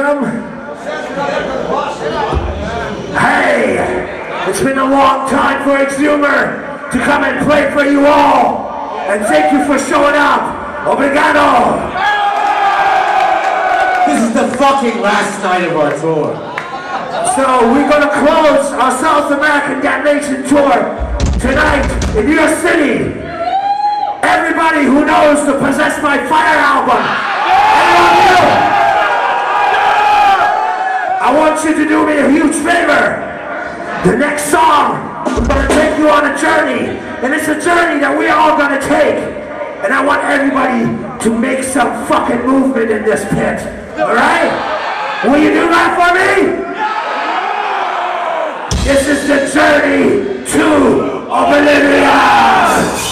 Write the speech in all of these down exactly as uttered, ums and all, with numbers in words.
them? Hey, it's been a long time for EXUMER to come and play for you all. And thank you for showing up. Obrigado. This is the fucking last night of our tour. So we're gonna close our South American Damnation tour tonight in your city. Everybody who knows the Possess My Fire album, I want you to do me a huge favor. The next song, I'm gonna take you on a journey, and it's a journey that we're all gonna take. And I want everybody to make some fucking movement in this pit. Alright? Will you do that for me? This is the journey to Oblivion!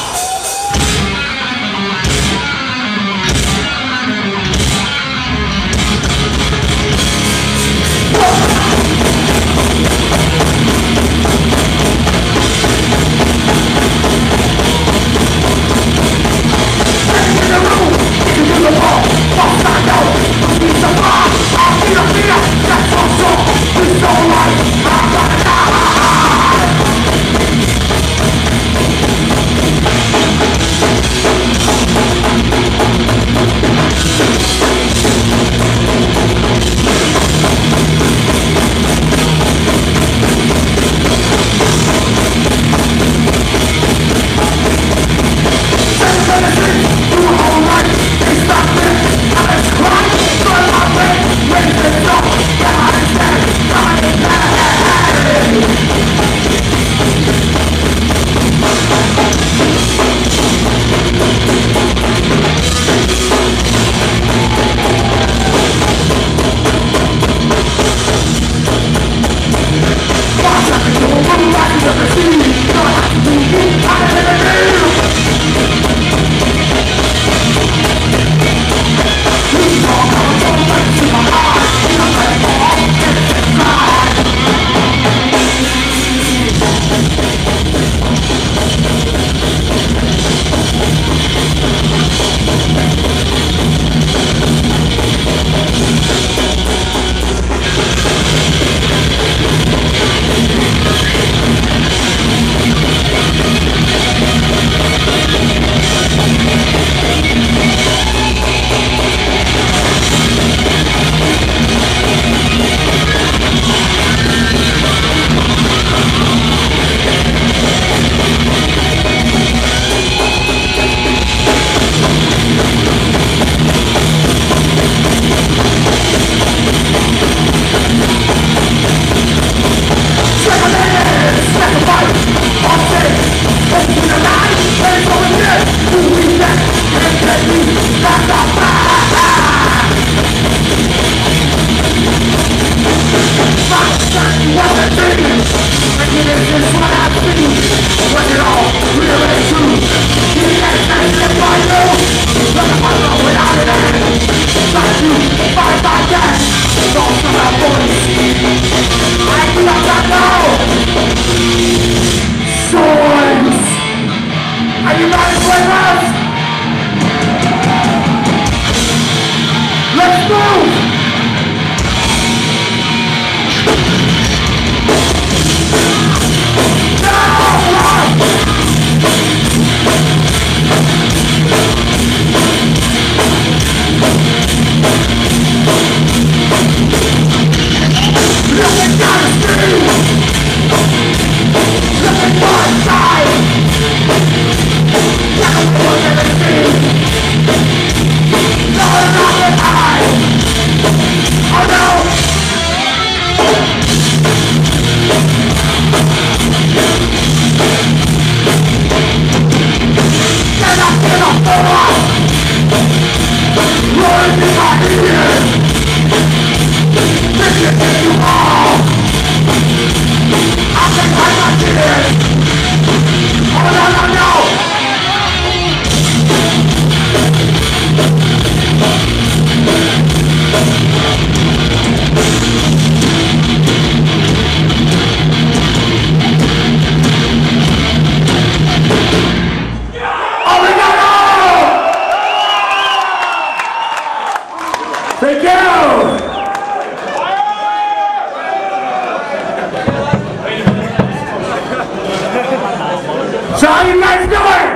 how you guys doing?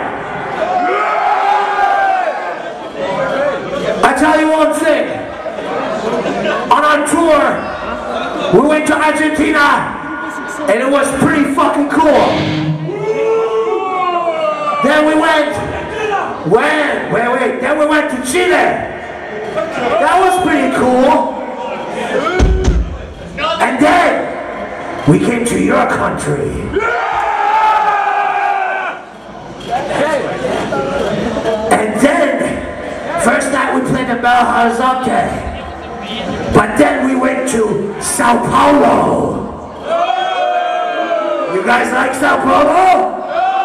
I tell you one thing. On our tour, we went to Argentina, and it was pretty fucking cool. Then we went, wait, wait, wait, then we went to Chile. That was pretty cool. And then, we came to your country. And then, first night we played the Bel Horizonte. But then we went to Sao Paulo. You guys like Sao Paulo?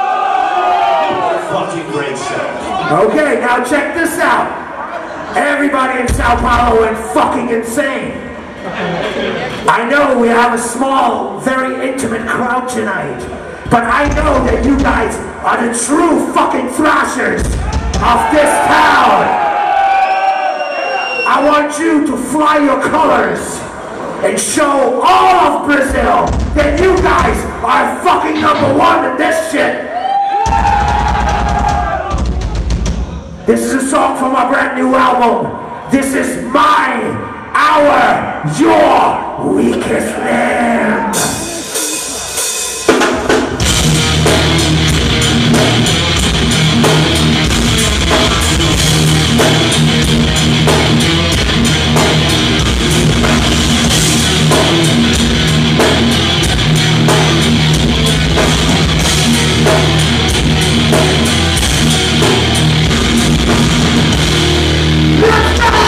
Fucking great show. Okay, now check this out. Everybody in Sao Paulo went fucking insane. I know we have a small, very intimate crowd tonight, but I know that you guys are the true fucking thrashers of this town. I want you to fly your colors and show all of Brazil that you guys are fucking number one in this shit. This is a song from our brand new album. This is my, our, your weakest link. Let's go!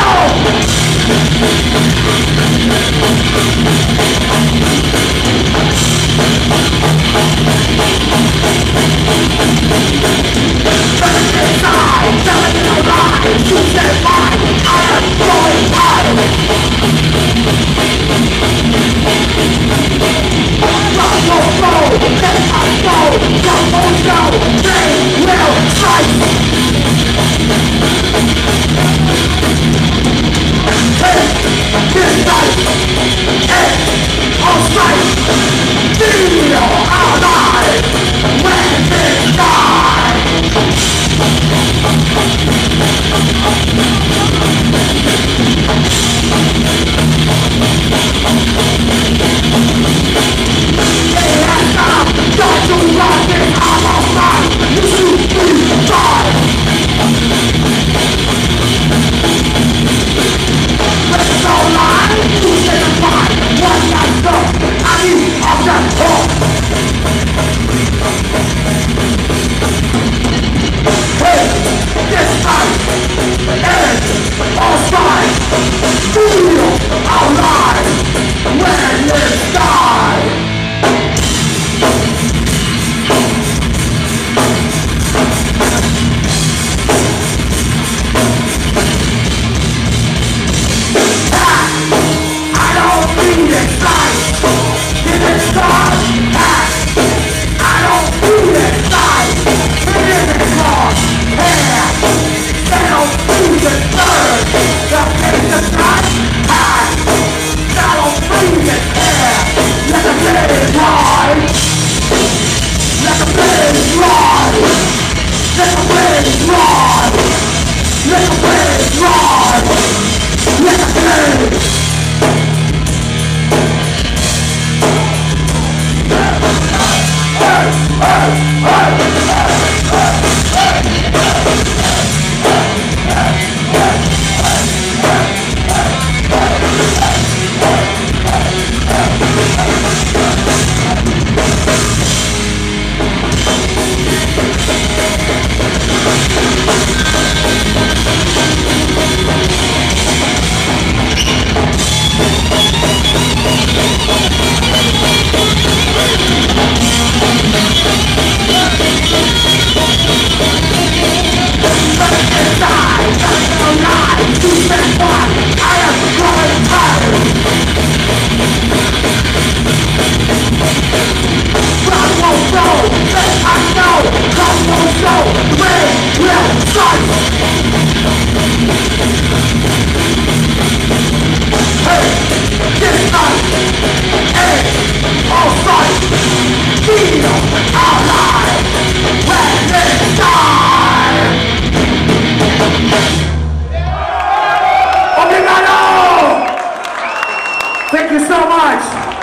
Thank you so much.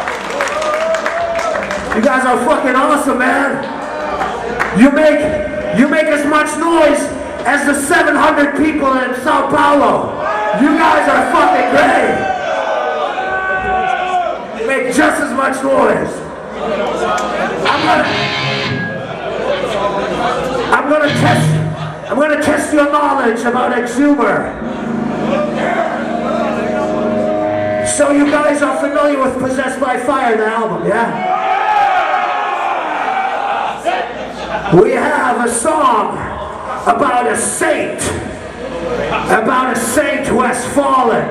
You guys are fucking awesome, man. You make you make as much noise as the seven hundred people in Sao Paulo. You guys are fucking great. You make just as much noise. I'm gonna I'm gonna test I'm gonna test your knowledge about EXUMER. So you guys are familiar with Possessed by Fire, the album, yeah? We have a song about a saint, about a saint who has fallen.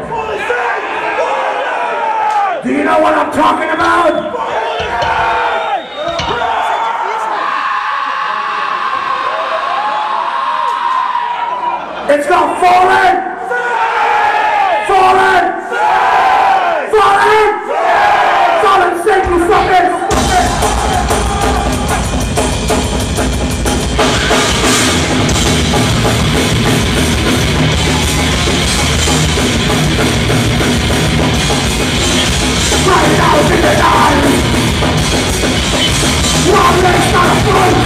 Do you know what I'm talking about? It's called Fallen! Fallen! Fallen! Fallen saint, you fuckers! Right out in the night. One leg's not a foot.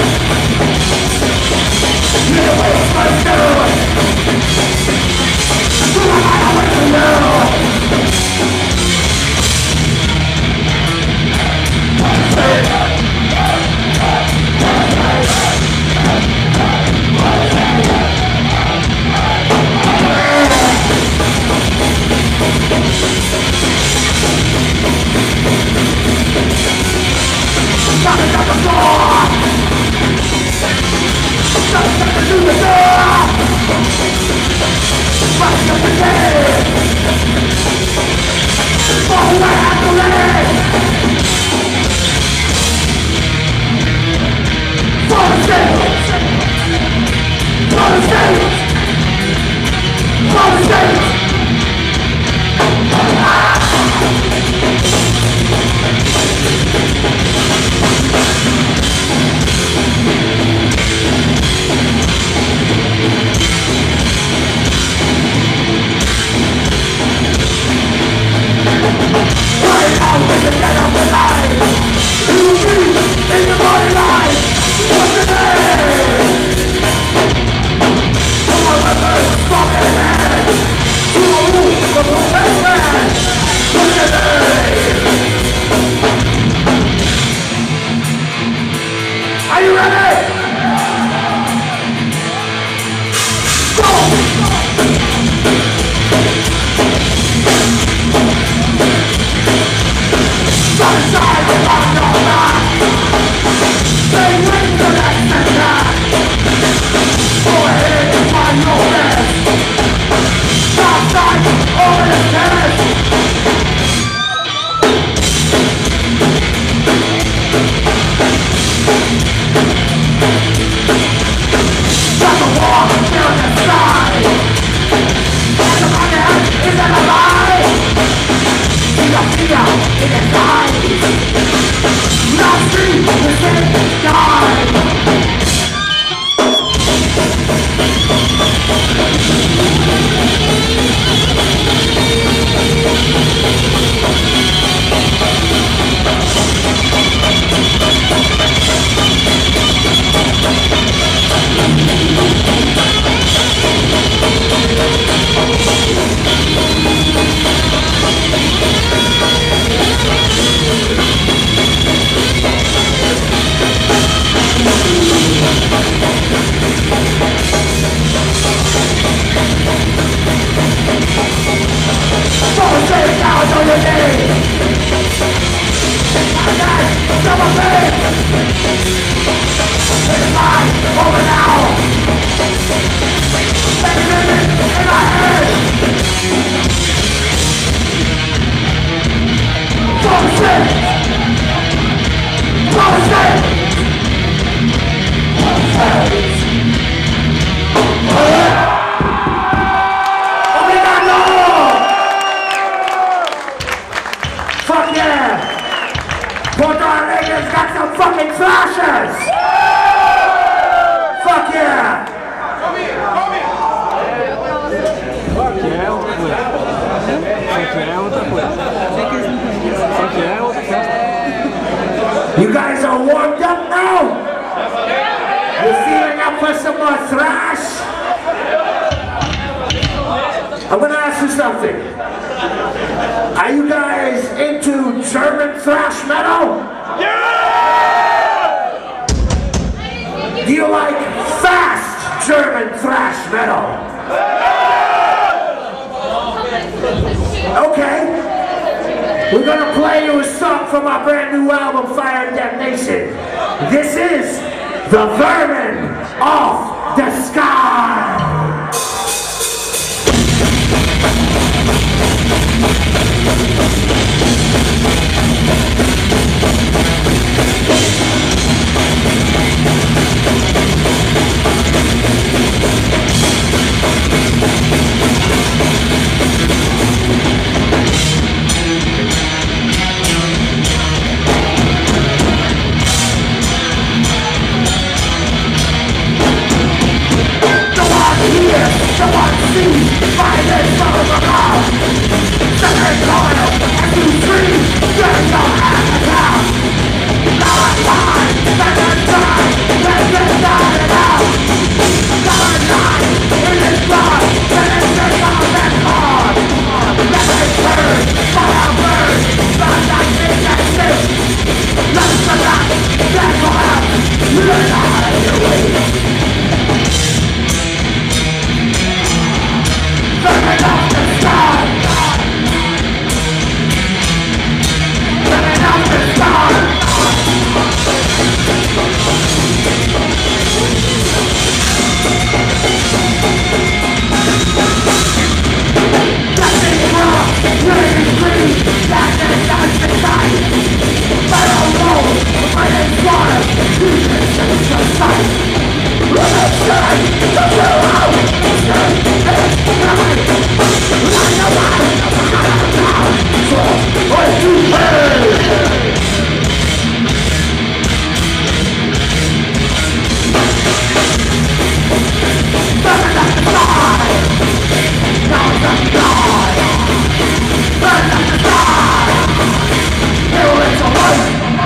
Little ways my spirit. So I don't want to know. Nothing at the floor! Nothing at the door! Nothing at the day! For who I have to live! For the state! For the state! For the state! Right out with the dead of the light. You breathe in the body light. What's the name? Come on, my first fucking man. To a room of the best man. What's the name? Are you ready? Go! Sunshine without no back. They wait for that setback. Go ahead and find your best. Stop sight over the tennis. Like a war in the sky. And the man is an ally. See the fear in his eyes. Not see the same sky. Fuck yeah! Porto Alegre's got some fucking flashers! Fuck yeah! Come here, come here! Que é outra coisa. Que é outra coisa. for some more thrash? I'm gonna ask you something. Are you guys into German thrash metal? Yeah! Do you like fast German thrash metal? Okay. We're gonna play you a song from our brand new album, Fire and Damnation. This is The Vermin of the Sky. Someone see violence from above. Separate coil as you scream, turn your hand down. Now I'm fine, let them die, let them die it out. Now I'm lying in this blood, let it take all that hard. Let it burn, fire burn, not like this and this. Let the light, that will happen, learn how to do it. Burning up the sky! Burning up the sky! Nothing wrong, nothing free, nothing done to sight. I don't know, I ain't water, you can change your sight. Let it shine, the blue out, shine, it's coming. Like a light, so what you heard? Burn up the sky! Now it's a sky! Burn up the sky! Here is a light!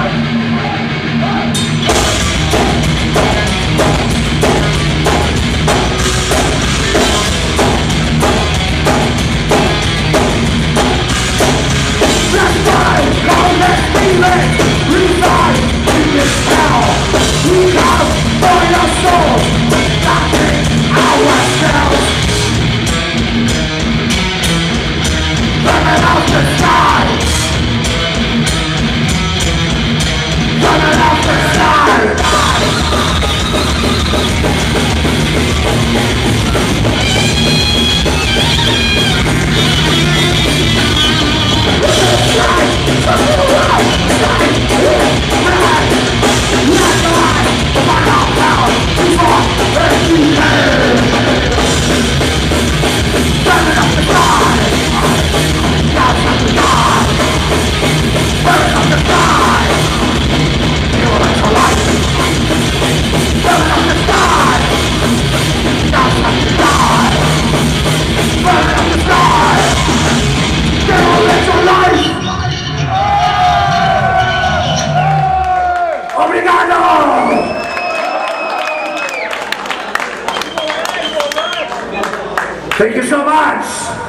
Thank you so much.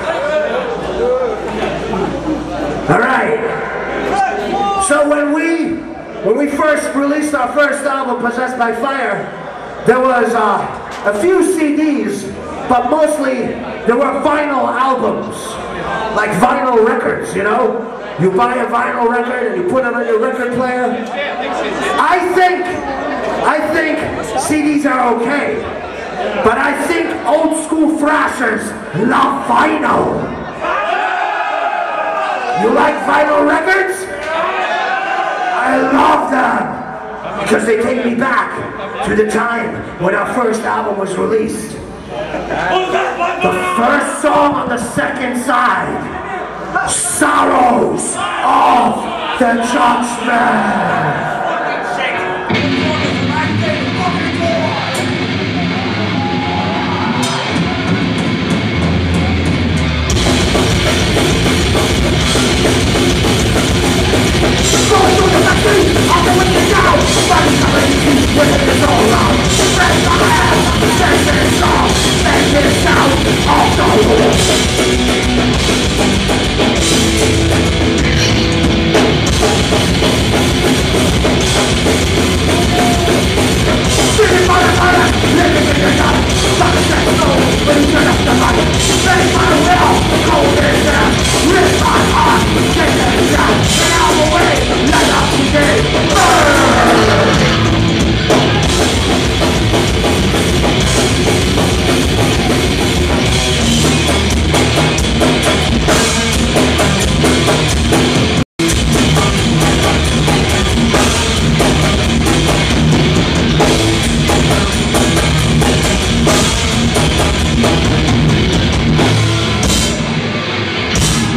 All right. So when we when we first released our first album, Possessed by Fire, there was uh, a few C Ds, but mostly there were vinyl albums, like vinyl records. You know, you buy a vinyl record and you put it on your record player. I think I think C Ds are okay. But I think old school thrashers love vinyl. You like vinyl records? I love them because they take me back to the time when our first album was released. The first song on the second side, Sorrows of the Judgment. Going through the factory, all the way down. Body covering, with it is all out. Spread my hand.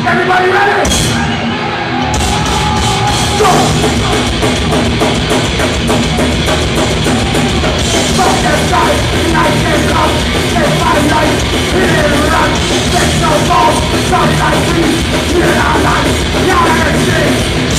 Everybody ready? Go! Fuck that side, night and love, get my life, hit it and run, get no balls, sorry like we, hit our life, y'all everything.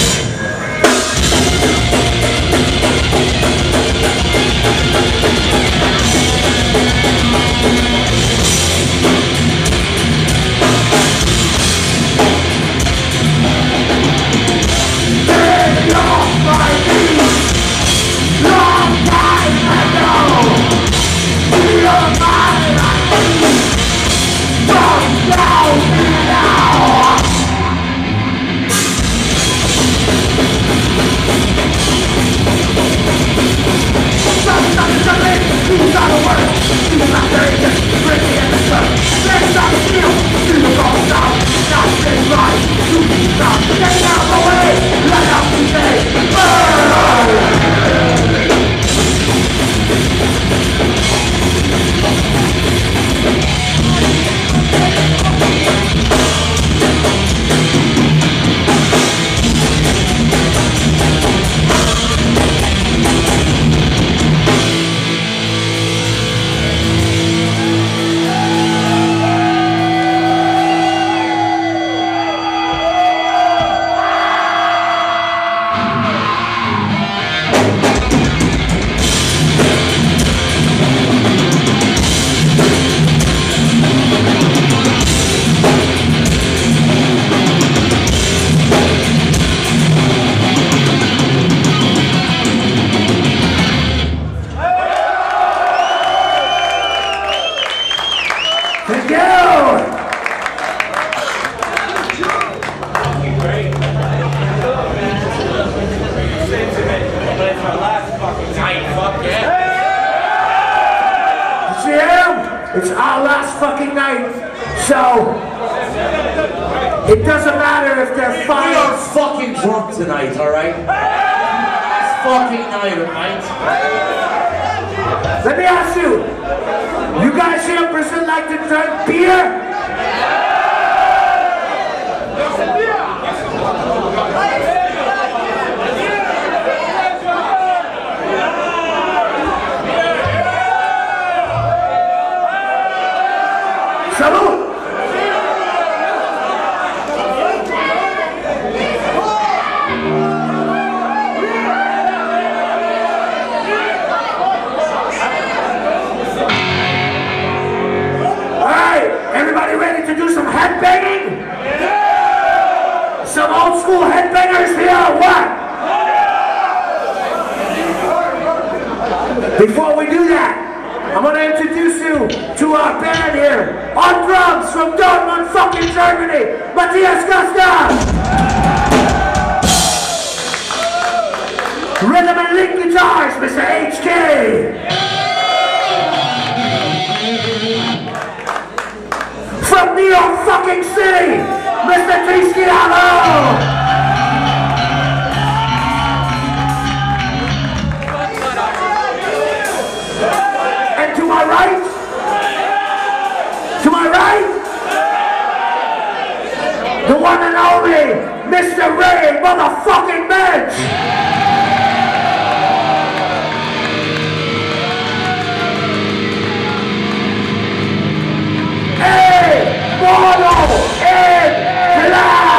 It's our last fucking night, so it doesn't matter if they're fine. We are fucking drunk tonight, alright? Last fucking night, alright? Let me ask you, you guys here in Brazil like to drink beer? Salud! Alright, everybody ready to do some headbanging? Yeah. Some old school headbangers here, or what? Before we do that, I'm going to introduce you to our band here. On drums from Dortmund, fucking Germany, Matthias Gustav. Rhythm and lead guitars, Mister H K. From New York fucking City, Mister Trisquiano. To my right, to my right, the one and only Mister Ray motherfucking Bench. Hey, Mono in Black.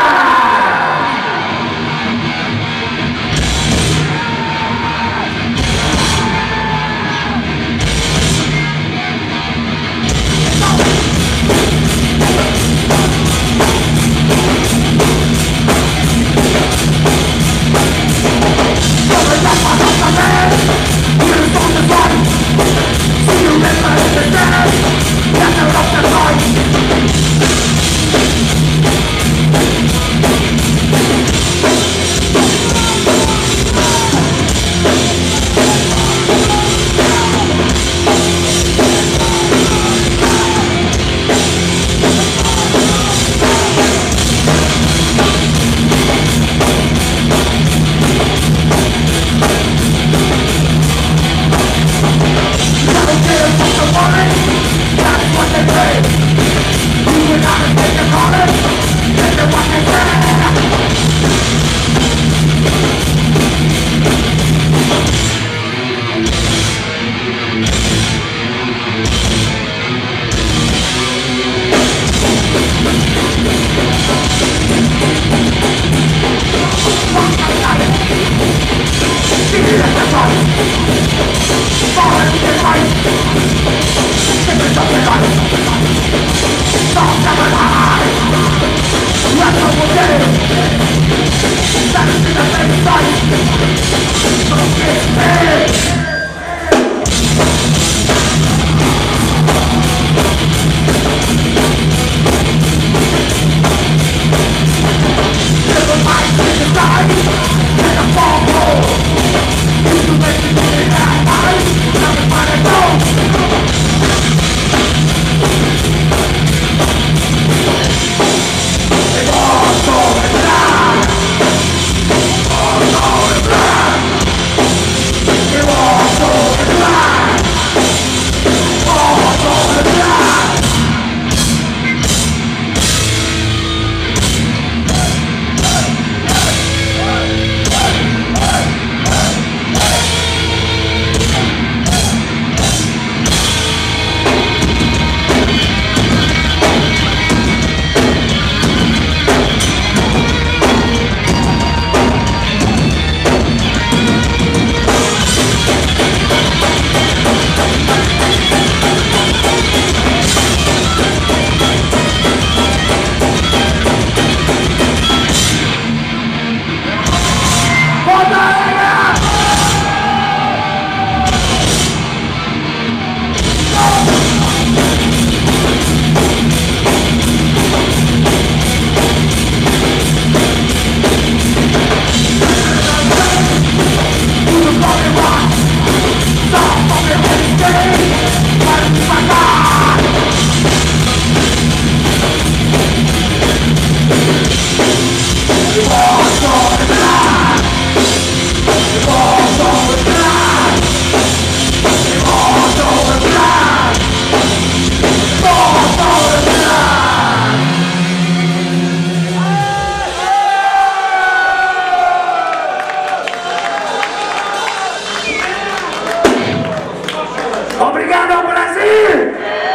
Obrigado, Brasil!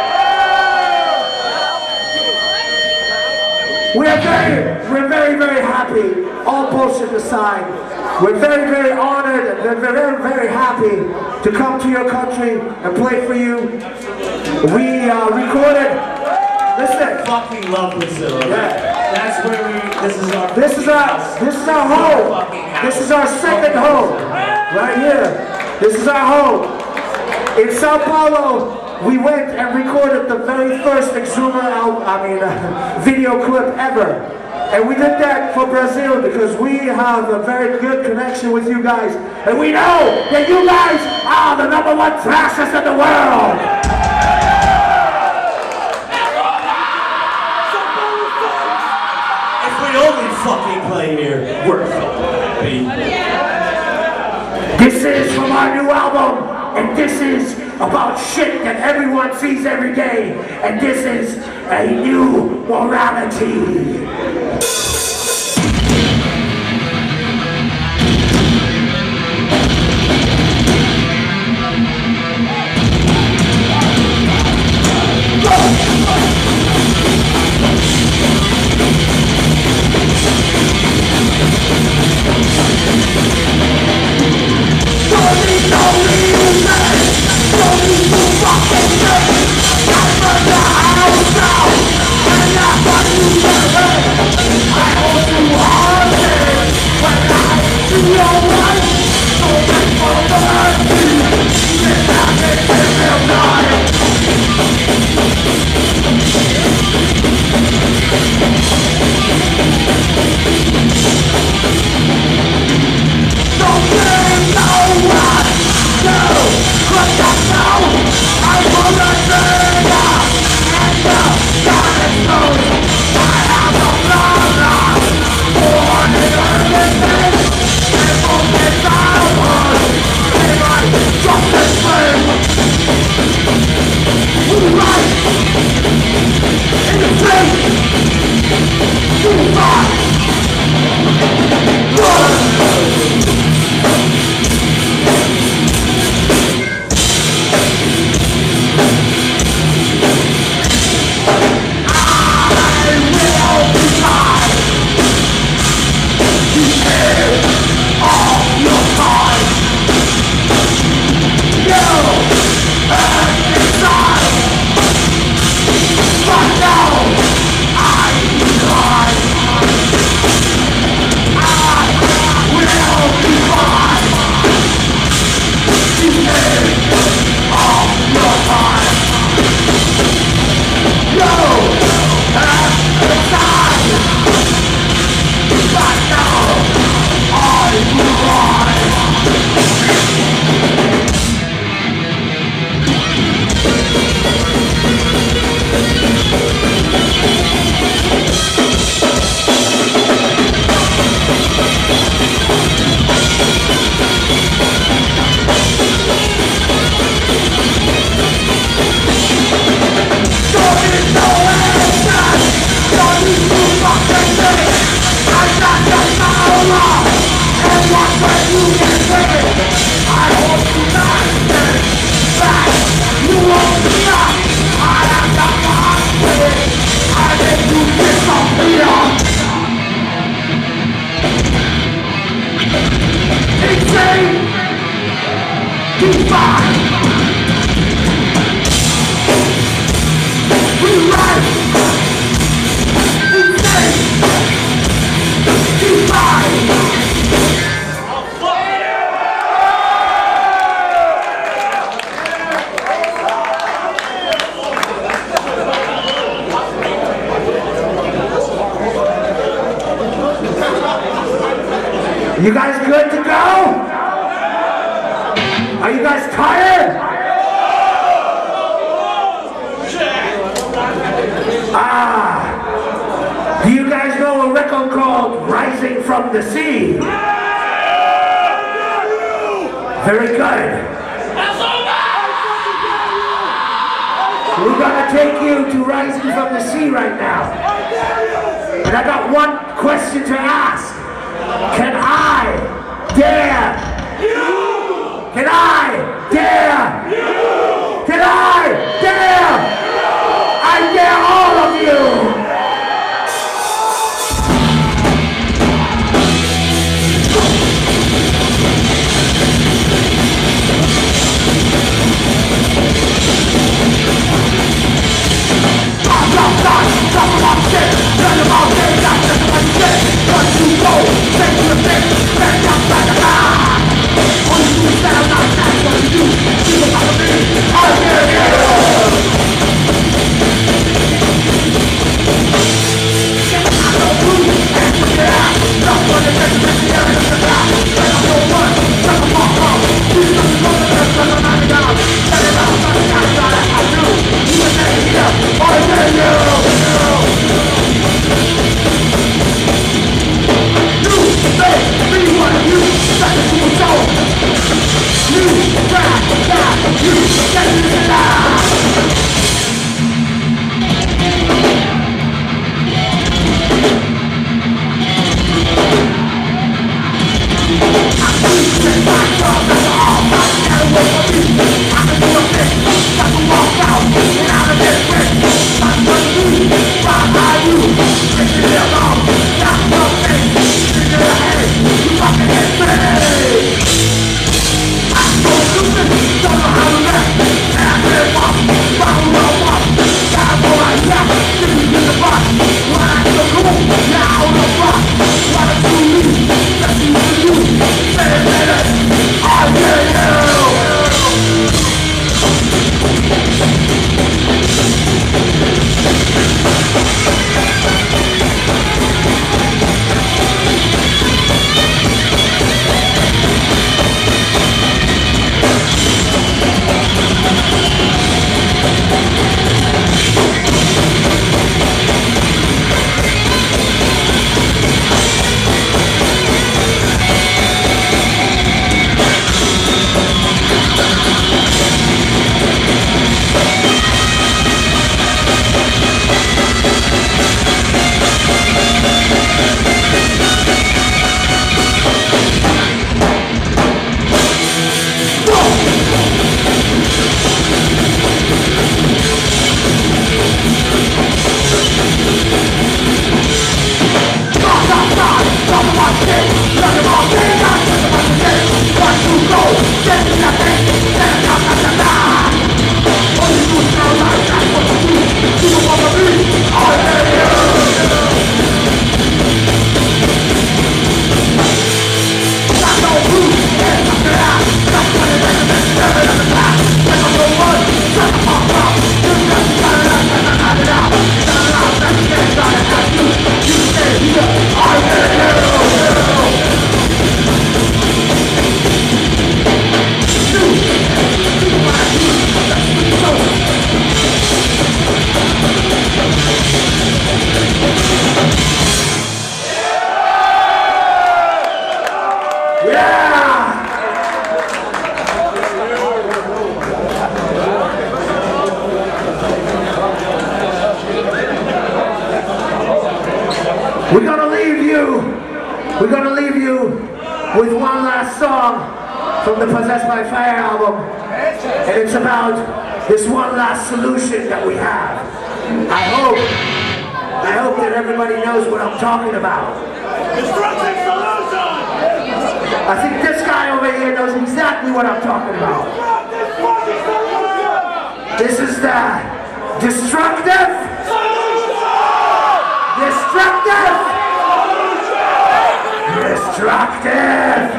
We're very, we're very, very happy, all bullshit aside. We're very, very honored and we're very, very happy to come to your country and play for you. We uh, recorded, listen. I fucking love Brazil. Yeah. That's where we, this is our This is our, this is our home. This is our second home, right here. This is our home. In Sao Paulo, we went and recorded the very first EXUMER album, I mean, uh, video clip ever. And we did that for Brazil because we have a very good connection with you guys. And we know that you guys are the number one thrashers in the world. If we only fucking play here, we're fucking happy. This is from our new album. And this is about shit that everyone sees every day. And this is a new morality. You guys good to go? Are you guys tired? Ah, do you guys know a record called Rising from the Sea? Very good. We're gonna take you to Rising from the Sea right now. And I got one question to ask. Can I dare you? Can I dare you? Can I dare? I dare all of you! We're gonna leave you, we're gonna leave you with one last song from the Possessed by Fire album. And it's about this one last solution that we have. I hope, I hope that everybody knows what I'm talking about. Destructive solution! I think this guy over here knows exactly what I'm talking about. This is the destructive Destructive! Destructive!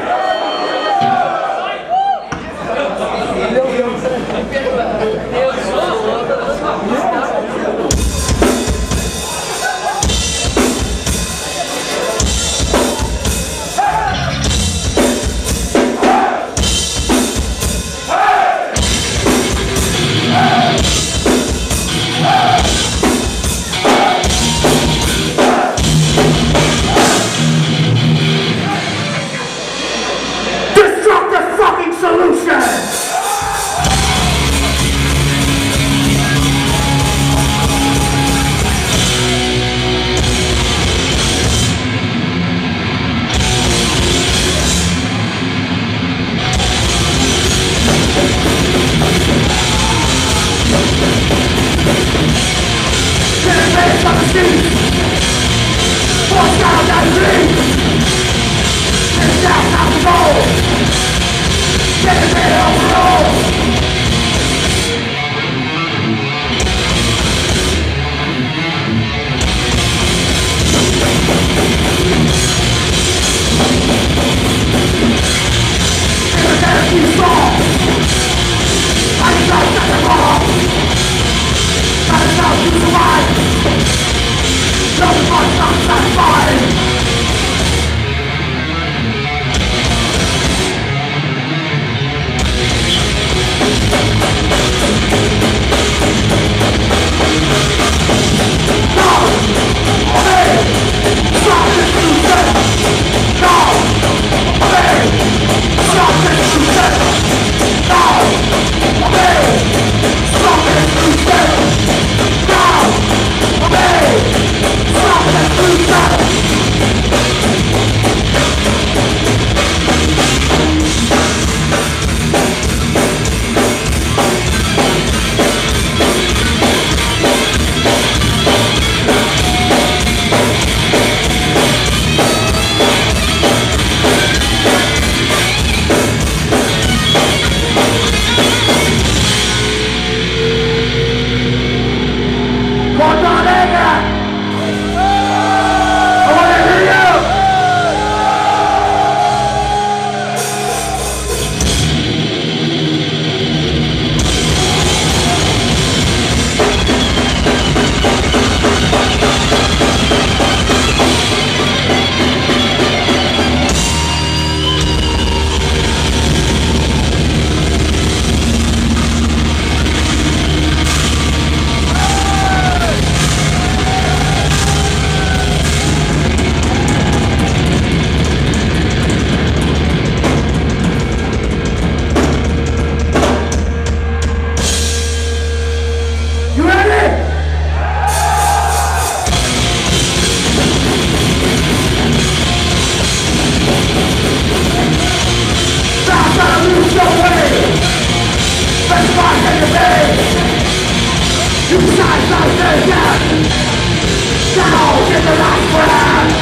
You shine like the death. Down in the last breath.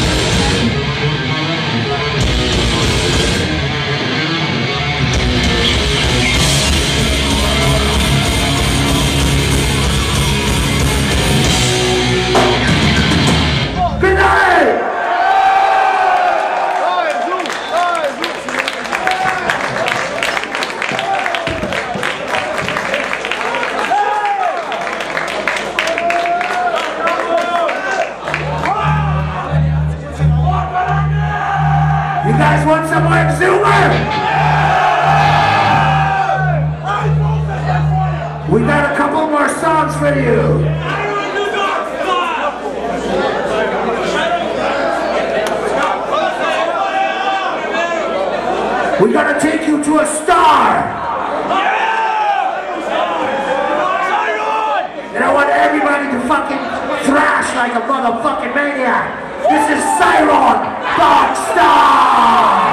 Good night! You guys want some more EXUMER? We got a couple more songs for you. We're gonna take you to a star. And I want everybody to fucking thrash like a motherfucking maniac. This is Siron Dark Star.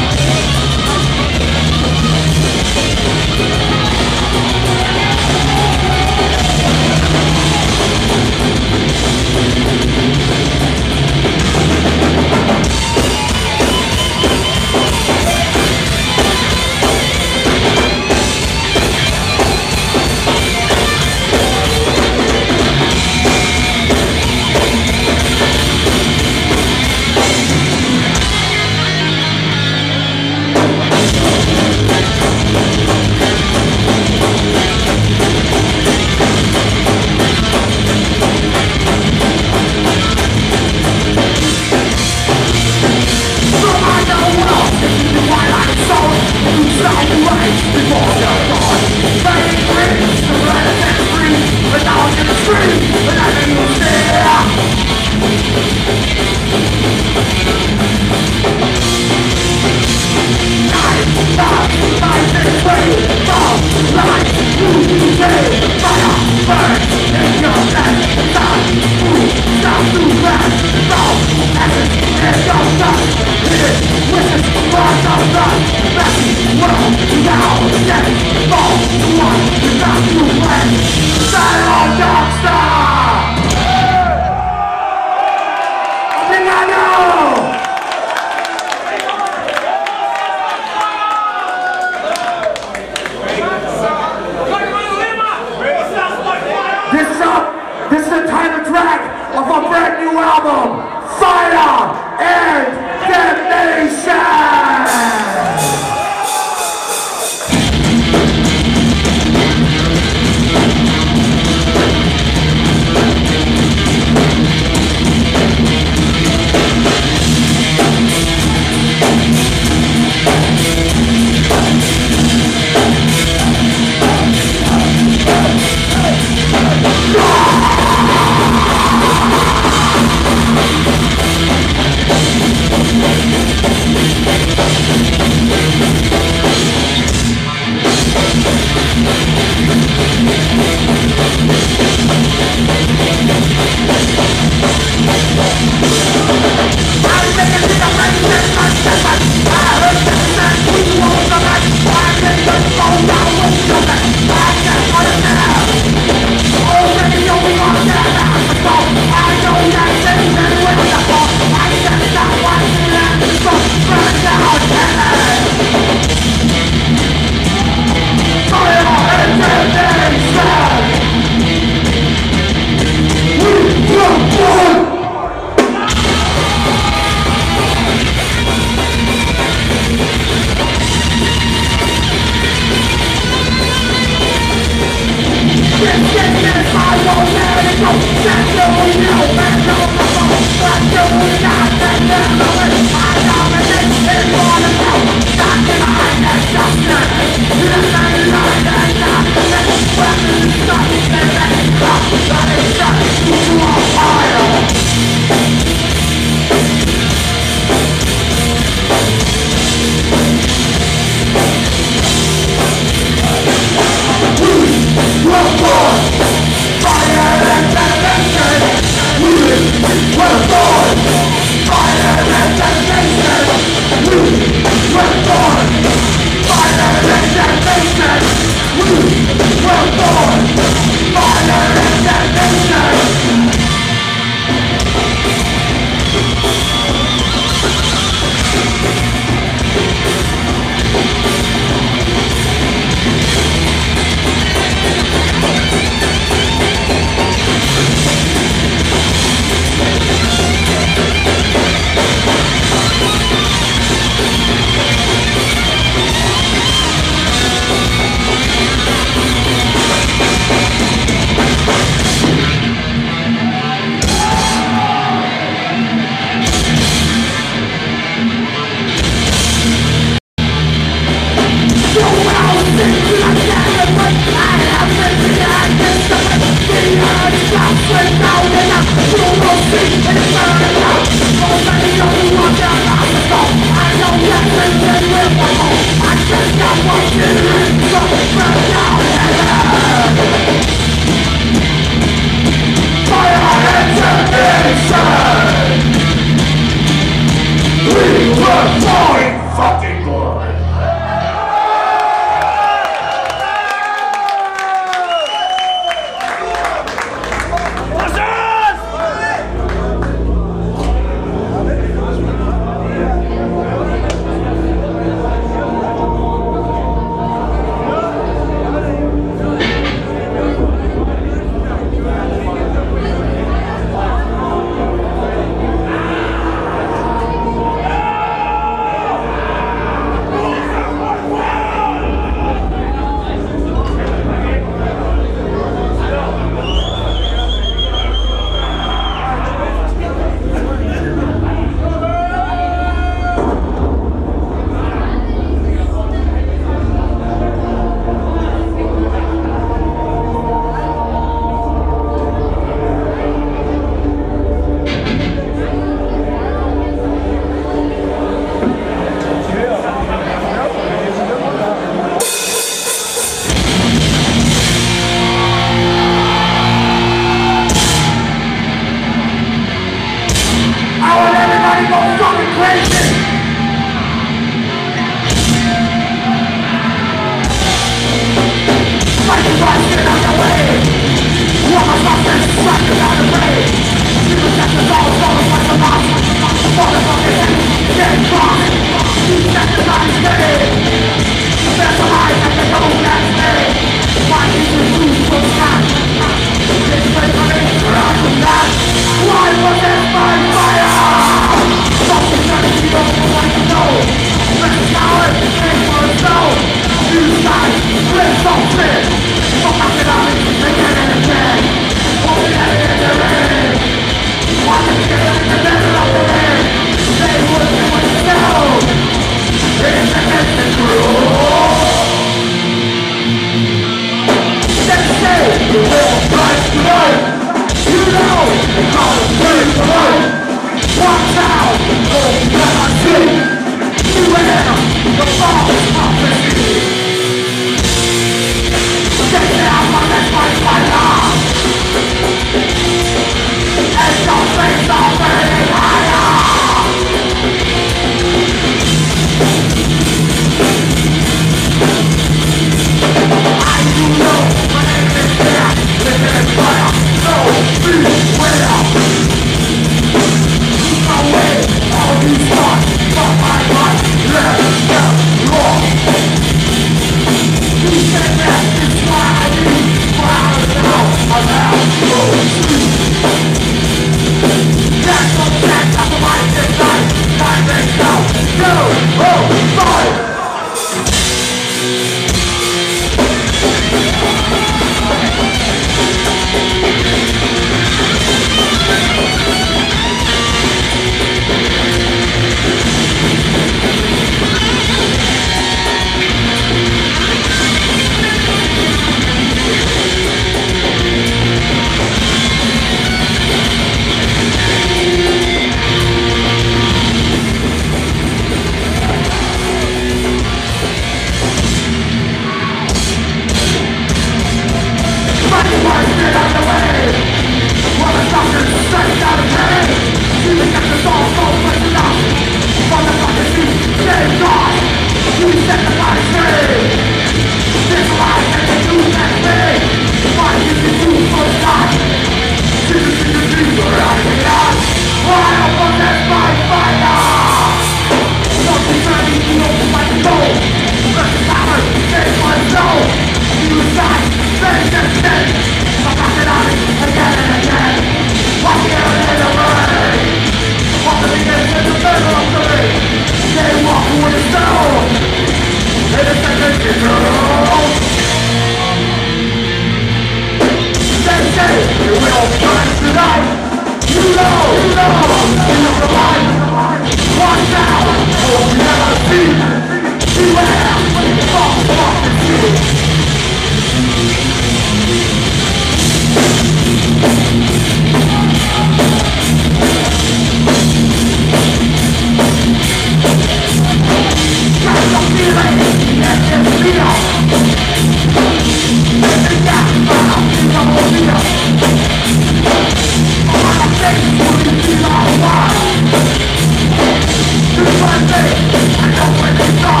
I know where they are.